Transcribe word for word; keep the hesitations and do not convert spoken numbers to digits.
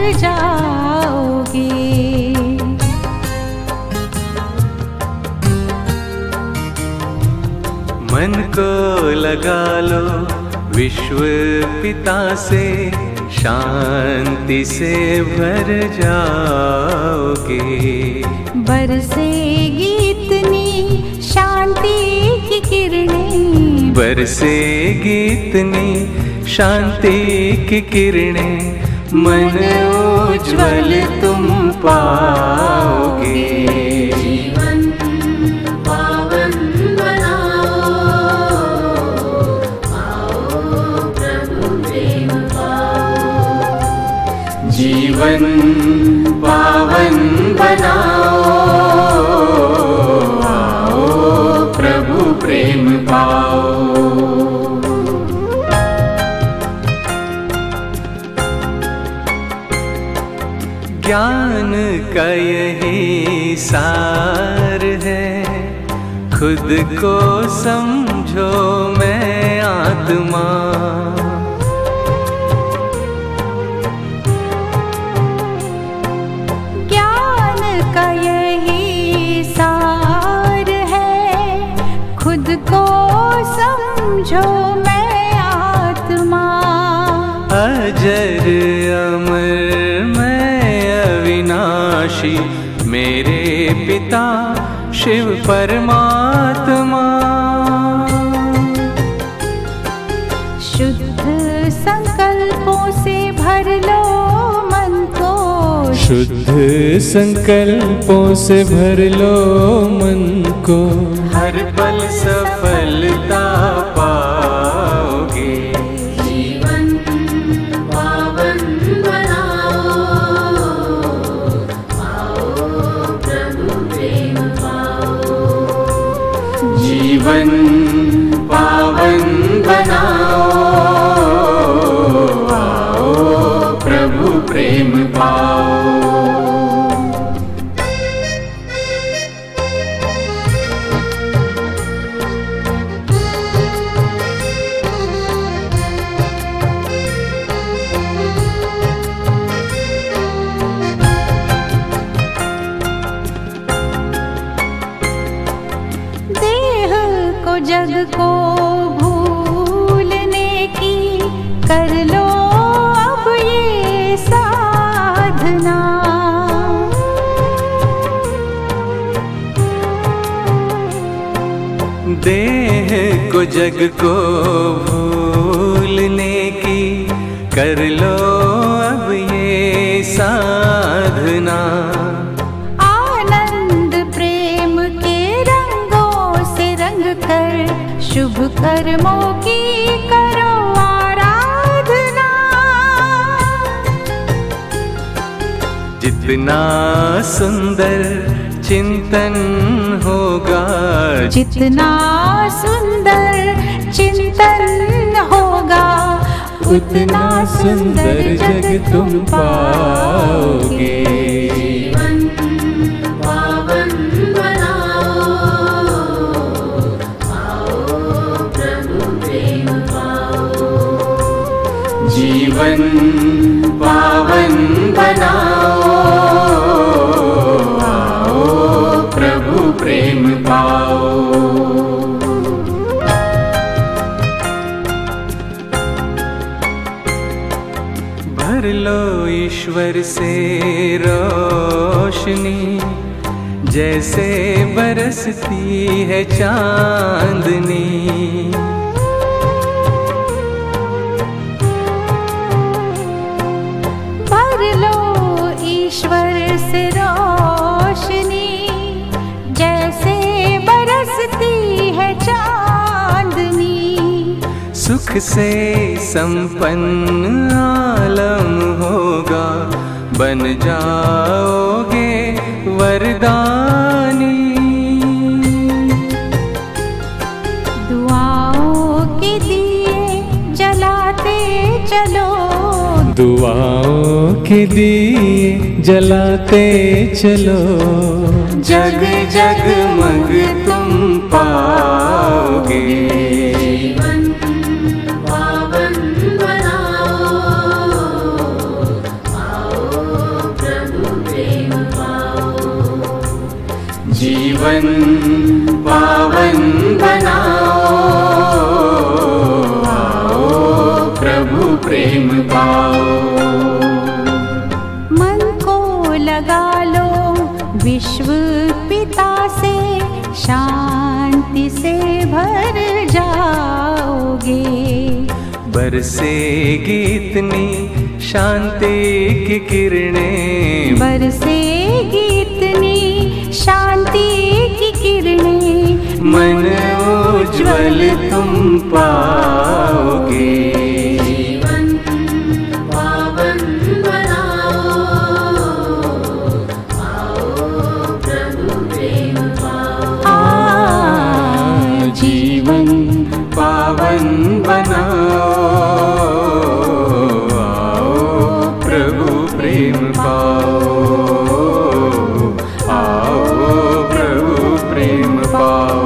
जाओगे। मन को लगा लो विश्व पिता से, शांति से भर जाओगे। बरसेगी इतनी शांति की किरणें, बरसेगी इतनी शांति की किरणें, मन उज्ज्वल तुम पाओगे। जीवन पावन बनाओ, आओ प्रभु प्रेम पाओ। जीवन पावन बनाओ, आओ प्रभु प्रेम पाओ। ज्ञान का यही सार है, खुद को समझो मैं आत्मा। ज्ञान का यही सार है, खुद को समझो मैं आत्मा। अजर अमर अविनाशी मेरे पिता शिव परमात्मा। शुद्ध संकल्पों से भर लो मन को, शुद्ध संकल्पों से भर लो मन को, हर पल सफलता पाओगे। जीवन पावन बनाओ, आओ प्रभु प्रेम पाओ। जीवन पावन बनाओ, आओ प्रभु प्रेम पाओ। जग को भूलने की कर लो अब ये साधना। देह को जग को भूलने की कर लो अब ये साधना। शुभ कर्मों की करो आराधना। जितना सुंदर चिंतन होगा, जितना सुंदर चिंतन होगा, उतना सुंदर जग तुम पाओगे। जीवन पावन बनाओ, आओ प्रभु प्रेम पाओ। भर लो ईश्वर से रोशनी, जैसे बरसती है चांदनी। ईश्वर से रोशनी, जैसे बरसती है चांदनी। सुख से संपन्न आलम होगा, बन जाओगे वरदानी। दुआओं के दिए जलाते चलो, दुआओं के दिए जलाते चलो, जग जगमग तुम पाओगे। जीवन पावन बनाओ, आओ प्रेम पाओ। मन को लगा लो विश्व पिता से, शांति से भर जाओगे। बरसेगी इतनी शांति की किरणें, बरसेगी इतनी शांति की किरणें, मन उज्ज्वल तुम पाओगे। जीवन पावन बनाओ, आओ प्रभु प्रेम पाओ। आ, जीवन पावन बनाओ, आओ प्रभु प्रेम पाओ, आओ प्रभु प्रेम पाओ।